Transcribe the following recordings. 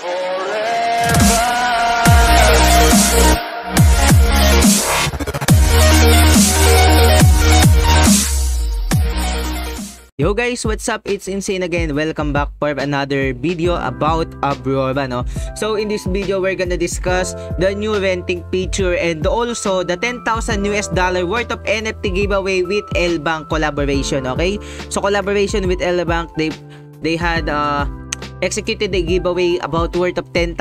Yo guys, what's up? It's Insane again. Welcome back for another video about Aurora, no? So in this video, we're gonna discuss the new renting feature and also the $10,000 worth of NFT giveaway with L-Bank collaboration, okay? So collaboration with L-Bank, they had executed a giveaway about worth of $10,000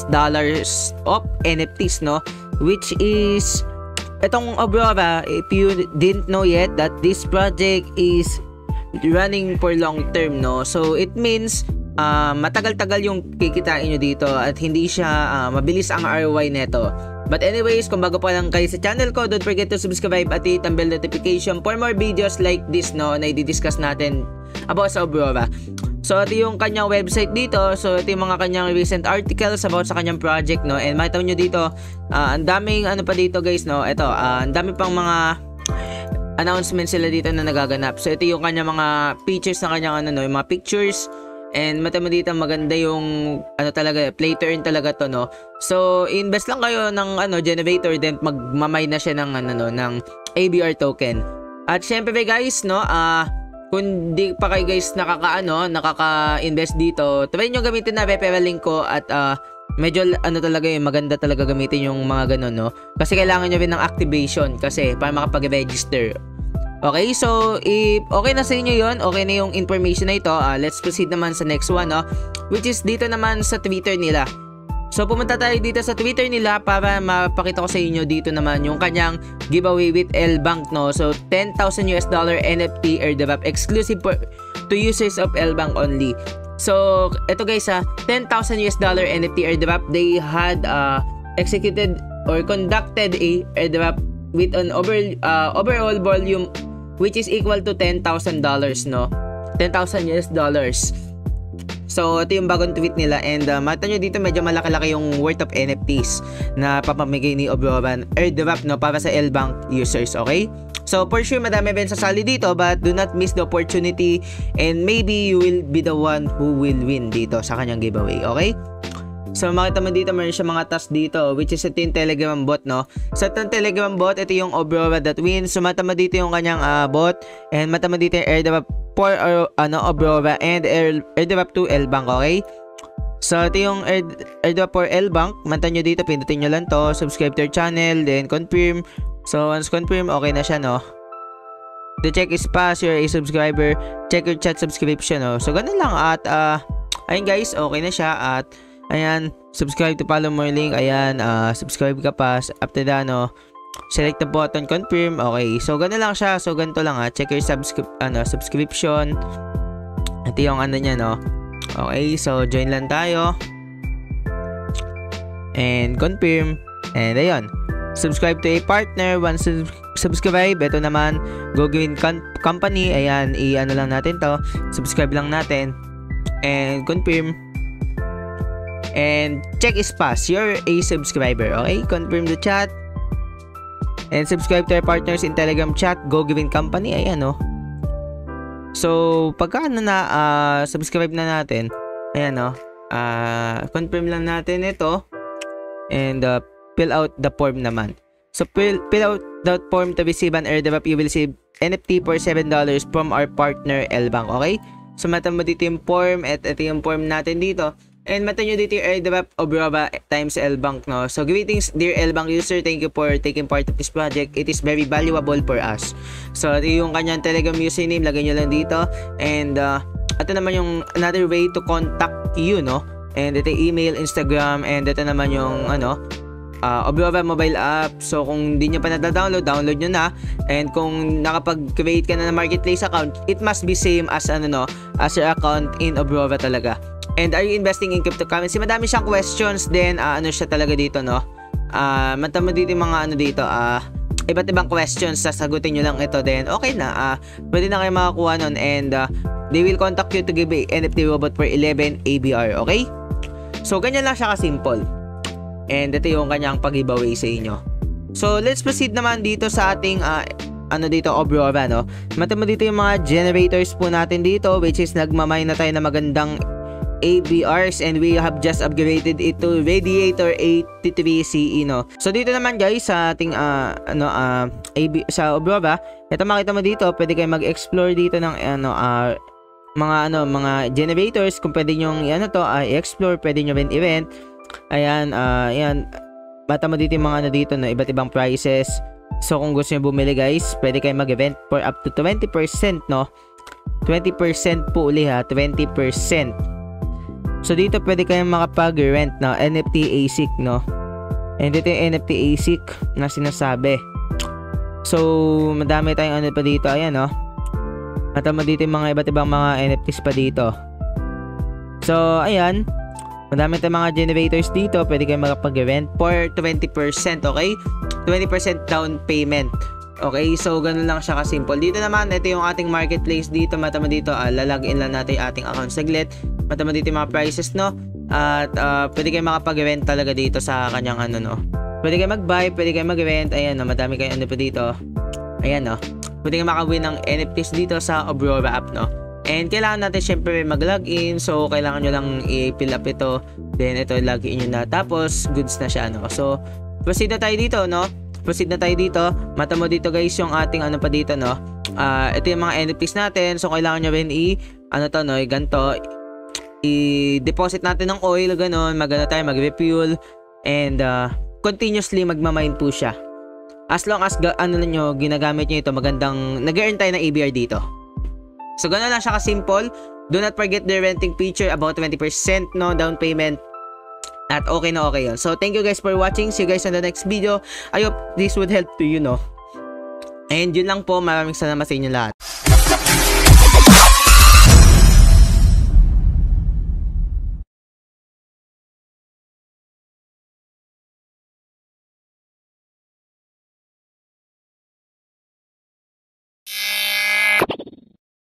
of NFTs, no? Which is itong Aurora. If you didn't know yet, that this project is running for long term, no? So it means matagal-tagal yung kikitain nyo dito at hindi siya mabilis ang ROI neto. But anyways, kung bago pa lang kayo sa channel ko, don't forget to subscribe at hit ang bell notification for more videos like this, no, na i-discuss natin about sa Aurora. So ito yung kanyang website dito. So ito yung mga kanyang recent articles about sa kanyang project, no? And makita nyo dito, ang daming ano pa dito guys, no? Ito, ang dami pang mga announcements sila dito na nagaganap. So ito yung kanyang mga features na kanyang ano, no, yung mga pictures. And mata mo dito maganda yung ano talaga, play to earn talaga to, no. So invest lang kayo ng ano generator, then magmamine na siya ng ano, no, ng ABR token. At syempre guys, no, kung di pa kayo guys nakaka-invest dito, try nyo gamitin na referral link ko at medyo ano talaga yung maganda talaga gamitin yung mga ganun, no? Kasi kailangan nyo rin ng activation kasi para makapag-register. Okay, so if okay na sa inyo yon, okay na yung information na ito, let's proceed naman sa next one, no? Which is dito naman sa Twitter nila. So pumunta tayo dito sa Twitter nila para mapakita ko sa inyo dito naman yung kanyang giveaway with L-Bank, no? So $10,000 NFT airdrop exclusive to users of L-Bank only. So ito guys, $10,000 NFT airdrop. They had executed or conducted a airdrop with an overall volume which is equal to $10,000, no? $10,000. So ito yung bagong tweet nila and mata nyo dito medyo malaki-laki yung worth of NFTs na papamigay ni Aurora airdrop, no, para sa L-Bank users, okay? So for sure madami rin sasali dito, but do not miss the opportunity and maybe you will be the one who will win dito sa kanyang giveaway, okay? So makita mo dito meron siya mga tasks dito which is ito yung Telegram bot, no? So itong Telegram bot, ito yung Aurora.win. So mata mo dito yung kanyang bot and mata mo dito yung airdrop for Aurora and airdrop to L-Bank, okay? So ito yung airdrop for L-Bank. Mata nyo dito, pindutin nyo lang to, subscribe to your channel, then confirm. So once confirm, okay na siya, no? To check is pass, you're a subscriber, check your chat subscription, no? So ganun lang at ayun guys, okay na siya at ayan, subscribe to follow more link. Ayan, subscribe ka pa. After that, no, select the button, confirm. Okay, so ganun lang siya. So ganito lang, check your subscription. Ito yung ano niya, no? Okay, so join lang tayo and confirm. And ayun, subscribe to a partner. Once subscribe, ito naman Gogewin Company. Ayan, i-ano lang natin to, subscribe lang natin and confirm. And check is pass, you're a subscriber, okay? Confirm the chat and subscribe to our partners in Telegram chat, Gogewin Company. Ayan, no? So pagka ano na subscribe na natin, ayan, no, confirm lang natin ito and fill out the form naman. So fill out the form to receive an airdrop. You will receive NFT for $7 from our partner L-Bank, okay? So mata mo dito yung form at ito yung form natin dito. And mata nyo dito yung airdrop Aurora times L-Bank, no? So greetings dear L-Bank user, thank you for taking part of this project. It is very valuable for us. So ito yung kanyang Telegram username, lagay nyo lang dito. And ito naman yung another way to contact you, no? And ito yung email, Instagram, and ito naman yung ano, Aurora mobile app. So kung hindi nyo pa na-download, download nyo na. And kung nakapag-create ka na ng marketplace account, it must be same as ano, no, as your account in Aurora talaga. And are you investing in cryptocurrency? Madami siyang questions din, ano siya talaga dito, no? Mata mo dito yung mga ano dito, iba't ibang questions, sasagutin nyo lang ito, then okay na, pwede na kayo makakuha nun and they will contact you to give a NFT robot for 11 ABR, okay? So ganyan lang siya ka-simple. And ito yung kanyang pag-giveaway sa inyo. So let's proceed naman dito sa ating ano dito, Aurora, no? Mata mo dito yung mga generators po natin dito, which is nagmamine na tayo na magandang ABRs, and we have just upgraded it to Radiator 83 CE, no. So dito naman guys sa ating sa Aurora, ito makita mo dito, pwede kayo mag-explore dito ng mga generators kung pwede nyo i-explore, pwede nyo rin i-rent. Ayan, ayan. Bata mo dito yung mga dito na iba't ibang prices. So kung gusto nyo bumili guys, pwede kayo mag-rent for up to 20%, no. 20% po uli ha, 20%. So dito pwede kayong makapag-rent na NFT ASIC, no. And dito yung NFT ASIC na sinasabi. So madami tayong pa dito, ayan, no. At dito yung mga iba't ibang mga NFTs pa dito. So ayan, madami tayong mga generators dito, pwede kayong makapag-rent for 20%, okay? 20% down payment. Okay, so ganun lang siya kasimple. Dito naman, ito yung ating marketplace dito. Mata mo dito, lalagin lang natin yung ating account saglit. Mata mo dito yung mga prices, no? At pwede kayo makapag-rent talaga dito sa kanyang no? Pwede kayo mag-buy, pwede kayo mag-rent. Ayan, no? Madami kayo pa dito. Ayan, no? Pwede kayo makawin ng NFTs dito sa Aurora app, no? And kailangan natin syempre mag-login. So, kailangan nyo lang i-fill up ito. Then, ito, login nyo na. Tapos, goods na siya, no? So, proceed na tayo dito, no? Proceed na tayo dito. Mata mo dito guys yung ating pa dito, no. Ito yung mga NFTs natin. So kailangan nyo rin ganito, i-deposit natin ng oil, ganon, tayo mag-refuel, and continuously magmamine po siya. As long as ginagamit nyo ito, magandang nag-earn tayo ng ABR dito. So ganon lang siya ka-simple. Do not forget the renting feature, about 20%, no, down payment. At okay na okay yun. So thank you guys for watching. See you guys on the next video. I hope this would help to you, no. And yun lang po. Maraming salamat sa inyo lahat.